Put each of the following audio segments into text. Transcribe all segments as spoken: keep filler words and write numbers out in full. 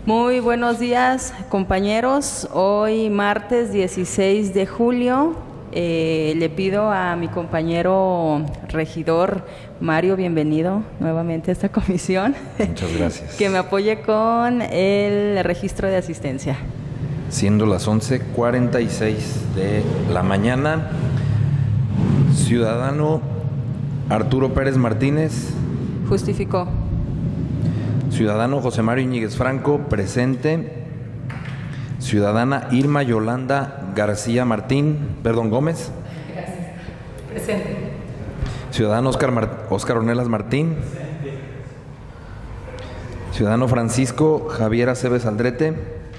Muy buenos días, compañeros. Hoy, martes dieciséis de julio, eh, le pido a mi compañero regidor Mario, bienvenido nuevamente a esta comisión. Muchas gracias. Que me apoye con el registro de asistencia. Siendo las once cuarenta y seis de la mañana, ciudadano Arturo Pérez Martínez. Justificó. Ciudadano José Mario Íñiguez Franco, presente. Ciudadana Irma Yolanda García Martín, perdón, Gómez. Gracias. Presente. Ciudadano Oscar, Mar, Oscar Ornelas Martín. Ciudadano Francisco Javier Aceves Aldrete.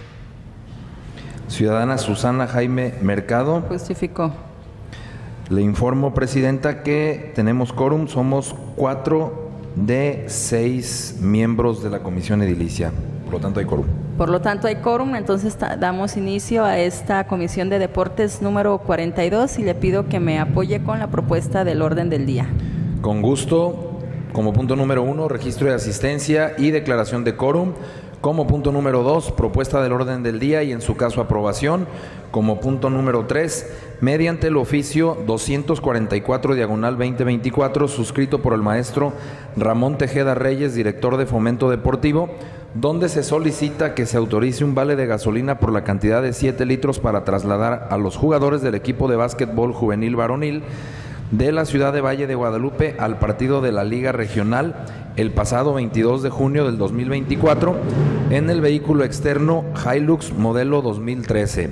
Ciudadana Susana Jaime Mercado. Justificó. Le informo, presidenta, que tenemos quórum, somos cuatro de seis miembros de la comisión edilicia, por lo tanto hay quórum. Por lo tanto hay quórum, entonces damos inicio a esta comisión de deportes número cuarenta y dos y le pido que me apoye con la propuesta del orden del día. Con gusto. Como punto número uno, registro de asistencia y declaración de quórum. Como punto número dos, propuesta del orden del día y en su caso aprobación. Como punto número tres, mediante el oficio doscientos cuarenta y cuatro diagonal veinte veinticuatro, suscrito por el maestro Ramón Tejeda Reyes, director de Fomento Deportivo, donde se solicita que se autorice un vale de gasolina por la cantidad de siete litros para trasladar a los jugadores del equipo de básquetbol juvenil varonil de la ciudad de Valle de Guadalupe al partido de la Liga Regional el pasado veintidós de junio del dos mil veinticuatro en el vehículo externo Hilux modelo dos mil trece.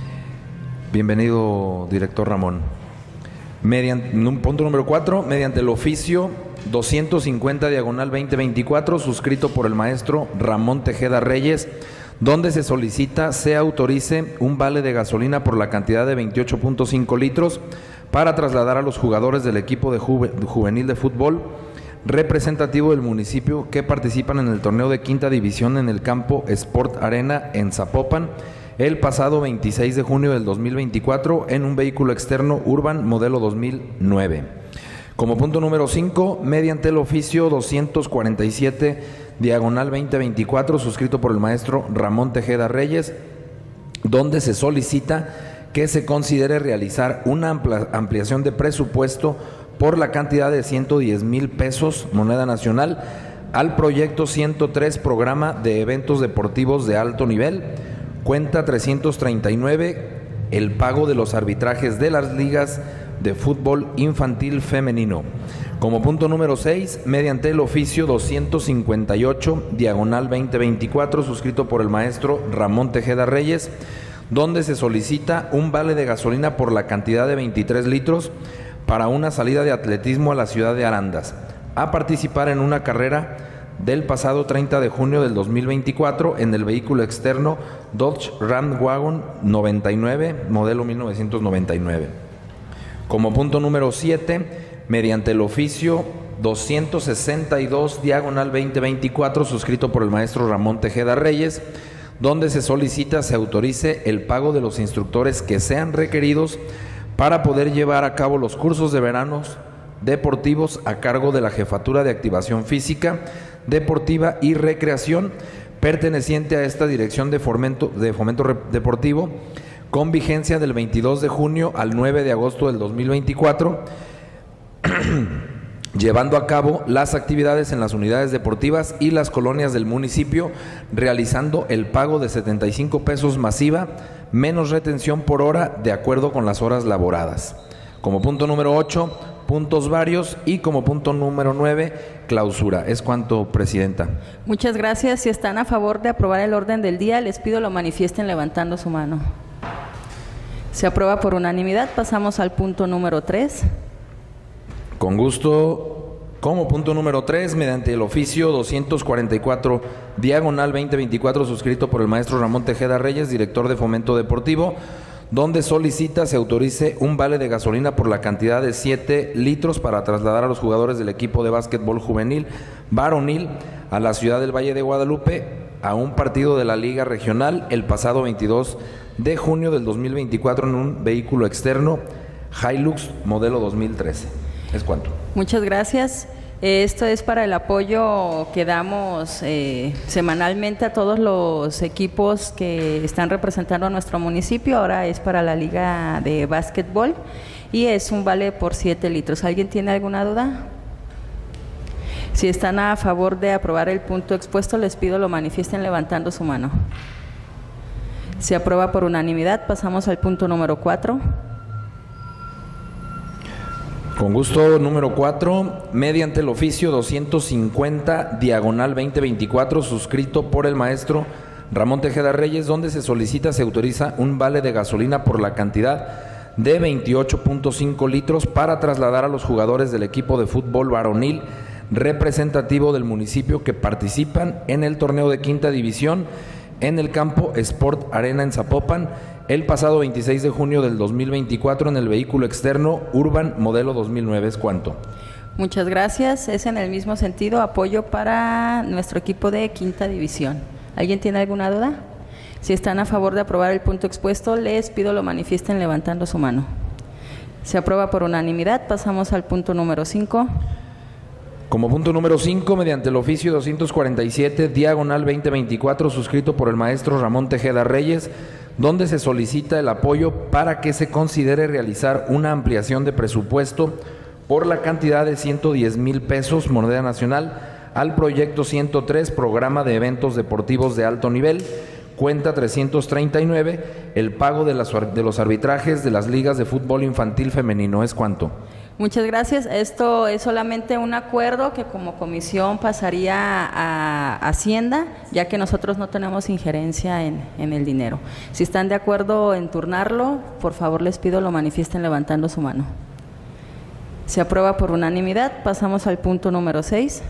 Bienvenido, director Ramón. Mediante, punto número cuatro, mediante el oficio doscientos cincuenta diagonal veinte veinticuatro, suscrito por el maestro Ramón Tejeda Reyes, donde se solicita se autorice un vale de gasolina por la cantidad de veintiocho punto cinco litros para trasladar a los jugadores del equipo de juve, juvenil de fútbol representativo del municipio que participan en el torneo de quinta división en el campo Sport Arena en Zapopan el pasado veintiséis de junio del dos mil veinticuatro en un vehículo externo Urban modelo dos mil nueve. Como punto número cinco, mediante el oficio doscientos cuarenta y siete diagonal veinte veinticuatro, suscrito por el maestro Ramón Tejeda Reyes, donde se solicita que se considere realizar una ampliación de presupuesto por la cantidad de ciento diez mil pesos, moneda nacional, al proyecto ciento tres, programa de eventos deportivos de alto nivel, cuenta trescientos treinta y nueve, el pago de los arbitrajes de las ligas de fútbol infantil femenino. Como punto número seis, mediante el oficio doscientos cincuenta y ocho, diagonal veinte veinticuatro, suscrito por el maestro Ramón Tejeda Reyes, donde se solicita un vale de gasolina por la cantidad de veintitrés litros para una salida de atletismo a la ciudad de Arandas, a participar en una carrera del pasado treinta de junio del dos mil veinticuatro en el vehículo externo Dodge Ram Wagon noventa y nueve, modelo mil novecientos noventa y nueve. Como punto número siete, mediante el oficio doscientos sesenta y dos, diagonal veinte veinticuatro, suscrito por el maestro Ramón Tejeda Reyes, donde se solicita se autorice el pago de los instructores que sean requeridos para poder llevar a cabo los cursos de veranos deportivos a cargo de la Jefatura de Activación Física, Deportiva y Recreación, perteneciente a esta Dirección de Fomento, de Fomento Deportivo, con vigencia del veintidós de junio al nueve de agosto del dos mil veinticuatro, llevando a cabo las actividades en las unidades deportivas y las colonias del municipio, realizando el pago de setenta y cinco pesos masiva, menos retención por hora, de acuerdo con las horas laboradas. Como punto número ocho, puntos varios, y como punto número nueve, clausura. Es cuanto, presidenta. Muchas gracias. Si están a favor de aprobar el orden del día, les pido lo manifiesten levantando su mano. Se aprueba por unanimidad. Pasamos al punto número tres. Con gusto. Como punto número tres, mediante el oficio doscientos cuarenta y cuatro, diagonal veinte veinticuatro, suscrito por el maestro Ramón Tejeda Reyes, director de Fomento Deportivo, donde solicita se autorice un vale de gasolina por la cantidad de siete litros para trasladar a los jugadores del equipo de básquetbol juvenil varonil a la ciudad del Valle de Guadalupe a un partido de la Liga Regional el pasado veintidós de junio del dos mil veinticuatro en un vehículo externo Hilux modelo dos mil trece. Es cuanto. Muchas gracias. Esto es para el apoyo que damos eh, semanalmente a todos los equipos que están representando a nuestro municipio. Ahora es para la Liga de Básquetbol y es un vale por siete litros. ¿Alguien tiene alguna duda? Si están a favor de aprobar el punto expuesto, les pido lo manifiesten levantando su mano. Se aprueba por unanimidad. Pasamos al punto número cuatro. Con gusto, número cuatro, mediante el oficio doscientos cincuenta, diagonal veinte veinticuatro, suscrito por el maestro Ramón Tejeda Reyes, donde se solicita, se autoriza un vale de gasolina por la cantidad de veintiocho punto cinco litros para trasladar a los jugadores del equipo de fútbol varonil representativo del municipio que participan en el torneo de quinta división en el campo Sport Arena en Zapopan, el pasado veintiséis de junio del dos mil veinticuatro en el vehículo externo Urban modelo dos mil nueve. ¿Es cuánto? Muchas gracias. Es en el mismo sentido, apoyo para nuestro equipo de quinta división. ¿Alguien tiene alguna duda? Si están a favor de aprobar el punto expuesto, les pido lo manifiesten levantando su mano. Se aprueba por unanimidad. Pasamos al punto número cinco. Como punto número cinco, mediante el oficio doscientos cuarenta y siete, diagonal veinte veinticuatro, suscrito por el maestro Ramón Tejeda Reyes, donde se solicita el apoyo para que se considere realizar una ampliación de presupuesto por la cantidad de ciento diez mil pesos, moneda nacional, al proyecto ciento tres, programa de eventos deportivos de alto nivel, cuenta trescientos treinta y nueve, el pago de, las, de los arbitrajes de las ligas de fútbol infantil femenino. ¿Es cuánto? Muchas gracias. Esto es solamente un acuerdo que como comisión pasaría a Hacienda, ya que nosotros no tenemos injerencia en, en el dinero. Si están de acuerdo en turnarlo, por favor les pido lo manifiesten levantando su mano. Se aprueba por unanimidad. Pasamos al punto número seis.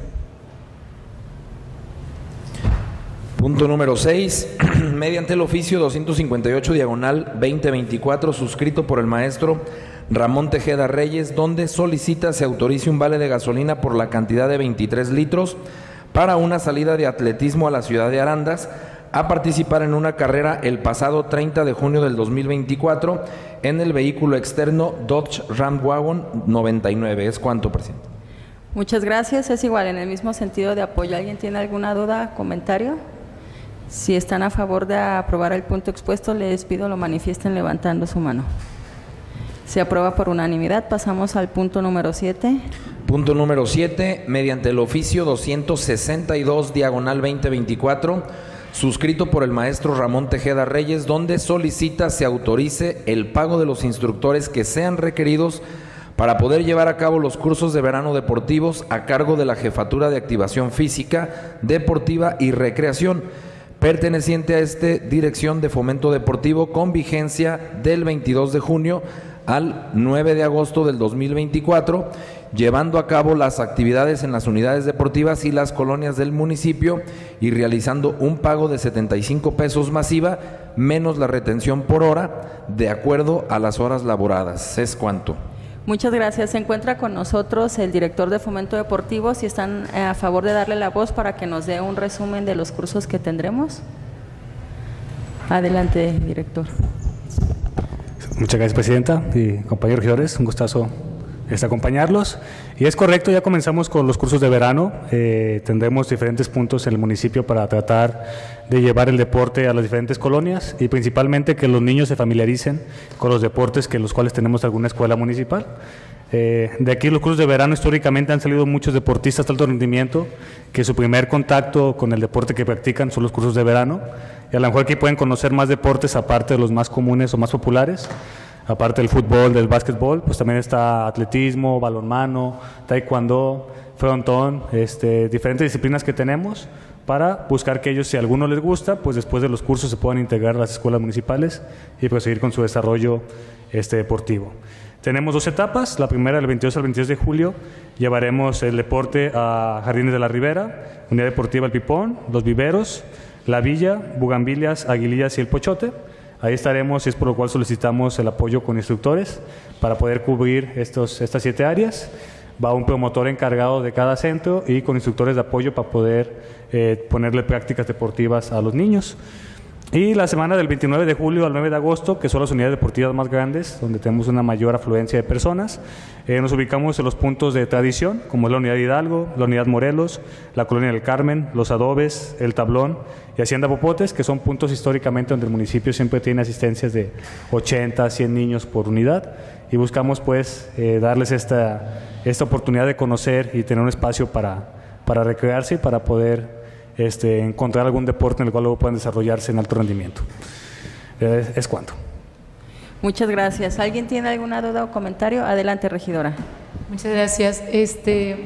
Punto número seis, mediante el oficio doscientos cincuenta y ocho, diagonal veinte veinticuatro, suscrito por el maestro Ramón Tejeda Reyes, donde solicita se autorice un vale de gasolina por la cantidad de veintitrés litros para una salida de atletismo a la ciudad de Arandas a participar en una carrera el pasado treinta de junio del dos mil veinticuatro en el vehículo externo Dodge Ram Wagon noventa y nueve. ¿Es cuánto, presidente? Muchas gracias. Es igual, en el mismo sentido de apoyo. ¿Alguien tiene alguna duda, comentario? Si están a favor de aprobar el punto expuesto, les pido lo manifiesten levantando su mano. Se aprueba por unanimidad. Pasamos al punto número siete. Punto número siete, mediante el oficio doscientos sesenta y dos, diagonal veinte veinticuatro, suscrito por el maestro Ramón Tejeda Reyes, donde solicita se autorice el pago de los instructores que sean requeridos para poder llevar a cabo los cursos de verano deportivos a cargo de la Jefatura de Activación Física, Deportiva y Recreación, perteneciente a esta Dirección de Fomento Deportivo, con vigencia del veintidós de junio al nueve de agosto del dos mil veinticuatro, llevando a cabo las actividades en las unidades deportivas y las colonias del municipio y realizando un pago de setenta y cinco pesos masiva, menos la retención por hora, de acuerdo a las horas laboradas. ¿Es cuánto? Muchas gracias. Se encuentra con nosotros el director de Fomento Deportivo. Si están a favor de darle la voz para que nos dé un resumen de los cursos que tendremos. Adelante, director. Muchas gracias, presidenta y compañeros regidores. Un gustazo es acompañarlos. Y es correcto, ya comenzamos con los cursos de verano. Eh, tendremos diferentes puntos en el municipio para tratar de llevar el deporte a las diferentes colonias y principalmente que los niños se familiaricen con los deportes que los cuales tenemos alguna escuela municipal. Eh, de aquí los cursos de verano históricamente han salido muchos deportistas de alto rendimiento que su primer contacto con el deporte que practican son los cursos de verano, y a lo mejor aquí pueden conocer más deportes aparte de los más comunes o más populares. Aparte del fútbol, del básquetbol, pues también está atletismo, balonmano, taekwondo, frontón, este, diferentes disciplinas que tenemos para buscar que ellos, si a alguno les gusta, pues después de los cursos se puedan integrar a las escuelas municipales y proseguir con su desarrollo este, deportivo. Tenemos dos etapas. La primera, del veintidós al veintidós de julio, llevaremos el deporte a Jardines de la Ribera, Unidad Deportiva El Pipón, Los Viveros, La Villa, Bugambilias, Aguilillas y El Pochote. Ahí estaremos, y es por lo cual solicitamos el apoyo con instructores para poder cubrir estos, estas siete áreas. Va un promotor encargado de cada centro y con instructores de apoyo para poder eh, ponerle prácticas deportivas a los niños. Y la semana del veintinueve de julio al nueve de agosto, que son las unidades deportivas más grandes, donde tenemos una mayor afluencia de personas, eh, nos ubicamos en los puntos de tradición, como es la Unidad Hidalgo, la Unidad Morelos, la Colonia del Carmen, Los Adobes, El Tablón y Hacienda Popotes, que son puntos históricamente donde el municipio siempre tiene asistencias de ochenta, cien niños por unidad, y buscamos pues eh, darles esta, esta oportunidad de conocer y tener un espacio para, para recrearse y para poder Este, encontrar algún deporte en el cual luego puedan desarrollarse en alto rendimiento. Es, es cuanto. Muchas gracias. ¿Alguien tiene alguna duda o comentario? Adelante, regidora. Muchas gracias. Este,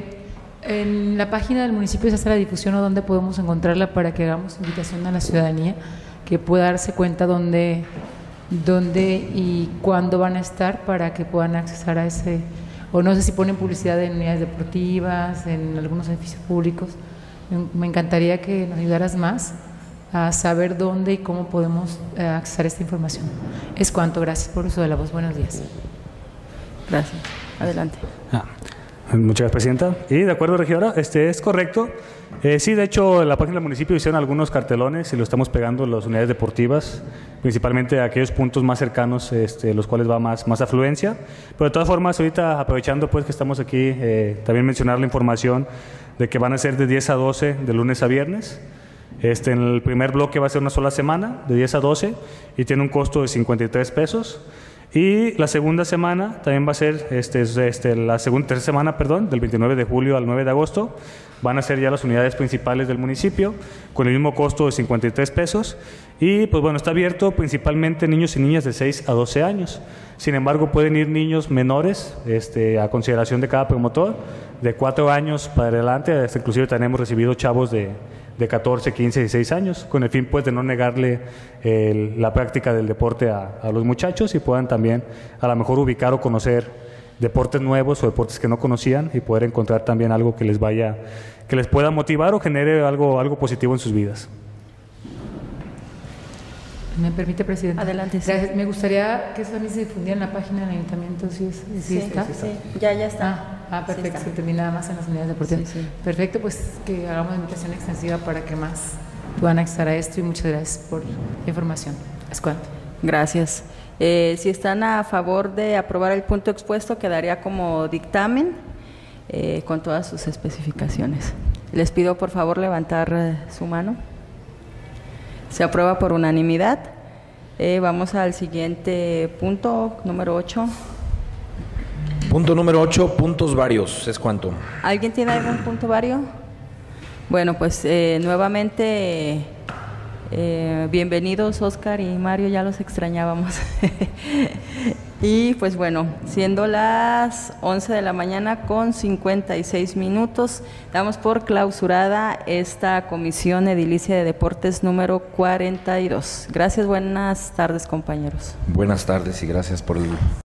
en la página del municipio se hace la difusión o dónde podemos encontrarla para que hagamos invitación a la ciudadanía que pueda darse cuenta dónde, dónde y cuándo van a estar para que puedan accesar a ese, o no sé si ponen publicidad en unidades deportivas, en algunos edificios públicos. Me encantaría que nos ayudaras más a saber dónde y cómo podemos eh, accesar esta información. Es cuanto. Gracias por el uso de la voz. Buenos días. Gracias. Adelante. Ah, muchas gracias, presidenta. Y de acuerdo, regidora, este es correcto. Eh, sí, de hecho, en la página del municipio hicieron algunos cartelones y lo estamos pegando en las unidades deportivas, principalmente a aquellos puntos más cercanos, este, los cuales va más, más afluencia. Pero de todas formas, ahorita aprovechando pues que estamos aquí, eh, también mencionar la información de que van a ser de diez a doce, de lunes a viernes. Este, en el primer bloque va a ser una sola semana, de diez a doce, y tiene un costo de cincuenta y tres pesos. Y la segunda semana también va a ser, este, este, la segunda, tercera semana, perdón, del veintinueve de julio al nueve de agosto, van a ser ya las unidades principales del municipio, con el mismo costo de cincuenta y tres pesos. Y pues bueno, está abierto principalmente niños y niñas de seis a doce años. Sin embargo, pueden ir niños menores, este, a consideración de cada promotor, de cuatro años para adelante, hasta inclusive tenemos recibido chavos de, de catorce, quince, dieciséis años, con el fin pues de no negarle el, la práctica del deporte a, a los muchachos y puedan también a lo mejor ubicar o conocer deportes nuevos o deportes que no conocían y poder encontrar también algo que les vaya, que les pueda motivar o genere algo, algo positivo en sus vidas. ¿Me permite, presidente? Adelante. Sí. Gracias. Me gustaría que eso también se difundiera en la página del ayuntamiento, ¿sí, es, sí, sí está? Sí, sí, ya, ya está. Ah, ah perfecto, sí se termina nada más en las unidades deportivas. Sí, sí. Perfecto, pues que hagamos una invitación extensiva para que más puedan acceder a esto y muchas gracias por la información. Es cuanto. Gracias. Eh, si están a favor de aprobar el punto expuesto, quedaría como dictamen eh, con todas sus especificaciones. Les pido por favor levantar eh, su mano. Se aprueba por unanimidad. Eh, vamos al siguiente punto, número ocho. Punto número ocho, puntos varios. ¿Es cuánto? ¿Alguien tiene algún punto vario? Bueno, pues eh, nuevamente eh, bienvenidos Oscar y Mario, ya los extrañábamos. Y pues bueno, siendo las once de la mañana con cincuenta y seis minutos, damos por clausurada esta Comisión Edilicia de Deportes número cuarenta y dos. Gracias, buenas tardes, compañeros. Buenas tardes y gracias por el